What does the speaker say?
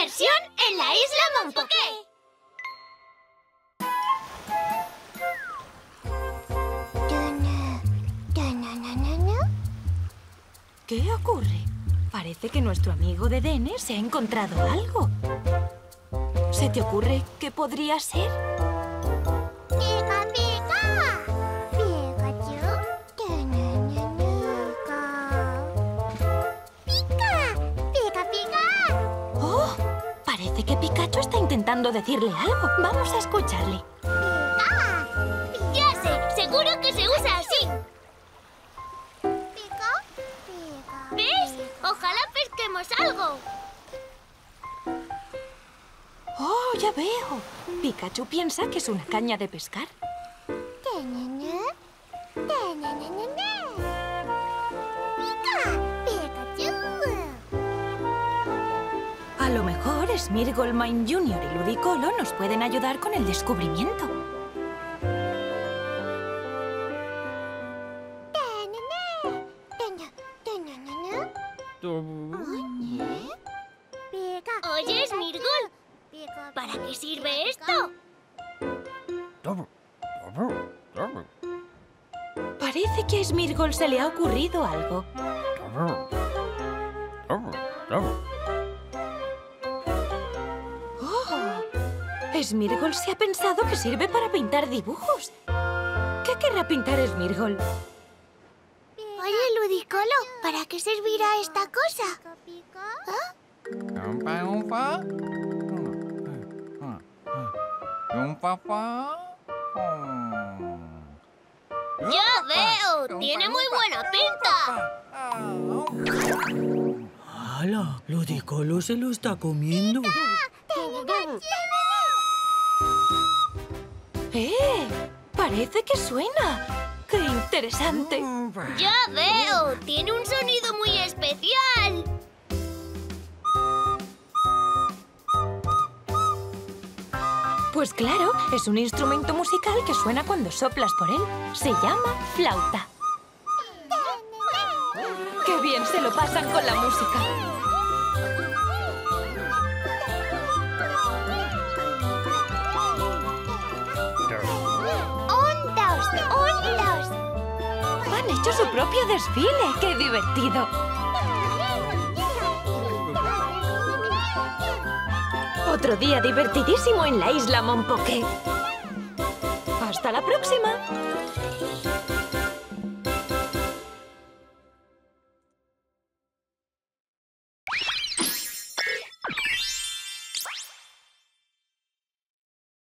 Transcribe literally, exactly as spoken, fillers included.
¡Diversión en la isla Monpoké! ¿Qué ocurre? Parece que nuestro amigo de Dene se ha encontrado algo. ¿Se te ocurre qué podría ser? ¡Pica, pica! ¡Pikachu! ¡Pica! ¡Pica, pica! ¡Oh! Parece que Pikachu está intentando decirle algo. Vamos a escucharle. ¡Pica! ¡Ya sé! ¡Seguro que se usa así! ¿Pica? ¡Pica! ¿Ves? ¡Ojalá pesquemos algo! ¡Oh, ya veo! Pikachu piensa que es una caña de pescar. A lo mejor Smeargle, Mime junior y Ludicolo nos pueden ayudar con el descubrimiento. Oye, Smeargle, ¿para qué sirve esto? Parece que a Smeargle se le ha ocurrido algo. ¡Oh! Smeargle se ha pensado que sirve para pintar dibujos. ¿Qué querrá pintar Smeargle? Oye, Ludicolo, ¿para qué servirá esta cosa? ¿Ah? Umpa, umpa. Umpa, pa. ¡Ya veo! ¡Tiene muy buena pinta! ¡Hala! Ludicolo se lo está comiendo. ¡Eh! Parece que suena. ¡Qué interesante! ¡Ya veo! ¡Tiene un sonido muy especial! Pues claro, es un instrumento musical que suena cuando soplas por él. Se llama flauta. ¡Qué bien se lo pasan con la música! ¡Un, dos, un, dos! Han hecho su propio desfile. ¡Qué divertido! Otro día divertidísimo en la isla Monpoké. ¡Hasta la próxima!